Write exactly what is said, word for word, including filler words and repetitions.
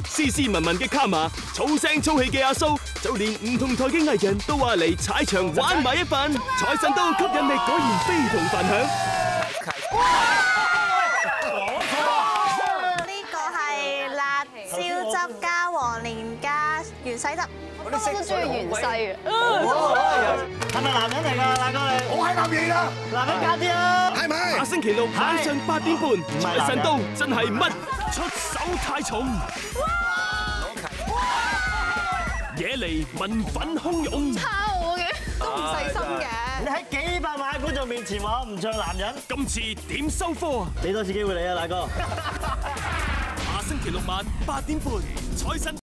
斯斯文文嘅卡瑪，粗聲粗氣嘅阿蘇，就連唔同台嘅藝人都話嚟踩場玩埋一份。財神到吸引力果然非同凡響。 呢個係辣椒汁加黃連加芫茜汁。 我都中意芫茜嘅。 係咪男人嚟㗎，大哥你？ 我係男人啊！ 男人加啲啊！ 係咪？ 下星期六晚上八點半，財神到真係乜出手太重，惹嚟民憤洶湧。 抄我嘅，都唔細心嘅。 你喺幾百萬觀眾面前話我唔像男人， 今次點收科啊？ 俾多次機會你啊，大哥。 下星期六晚八點半，財神到。